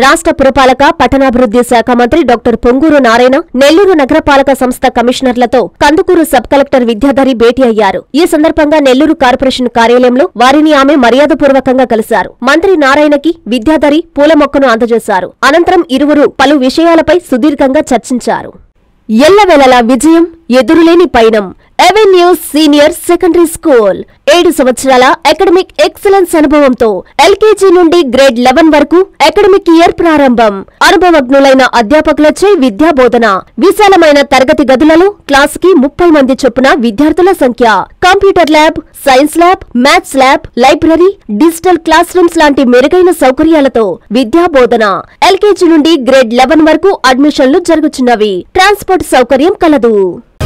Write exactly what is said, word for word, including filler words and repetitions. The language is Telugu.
రాష్ట్ర పురపాలక పట్టణాభివృద్ధి శాఖ మంత్రి డాక్టర్ పొంగూరు నారాయణ నెల్లూరు నగరపాలక సంస్థ కమిషనర్లతో కందుకూరు సబ్ కలెక్టర్ విద్యాధరి భేటీ అయ్యారు. ఈ సందర్భంగా నెల్లూరు కార్పొరేషన్ కార్యాలయంలో వారిని ఆమె మర్యాదపూర్వకంగా కలిశారు. మంత్రి నారాయణకి విద్యాధరి పూల మొక్కను అందజేశారు. అనంతరం ఇరువురు పలు విషయాలపై సుదీర్ఘంగా చర్చించారు. ఎల్లవేళలా విజయం, ఎదురులేని పయనం. ఎవెన్యూస్ సీనియర్ సెకండరీ స్కూల్ ఏడు సంవత్సరాల అకాడమిక్ ఎక్సలెన్స్ అనుభవంతో ఎల్కేజీ నుండి గ్రేడ్ లెవెన్ వరకు అకాడమిక్ ఇయర్ ప్రారంభం. అనుభవజ్ఞులైన అధ్యాపకులచే విద్యా బోధన. విశాలమైన తరగతి గదులలో క్లాస్ కి ముప్పై మంది చొప్పున విద్యార్థుల సంఖ్య. Computer lab, science lab, maths lab, library, digital classrooms లాంటి మెరుగైన సౌకర్యాలతో విద్యా బోధన. ఎల్కేజీ నుండి గ్రేడ్ లెవెన్ వరకు అడ్మిషన్లు జరుగుతున్నవి. ట్రాన్స్పోర్ట్ సౌకర్యం కలదు.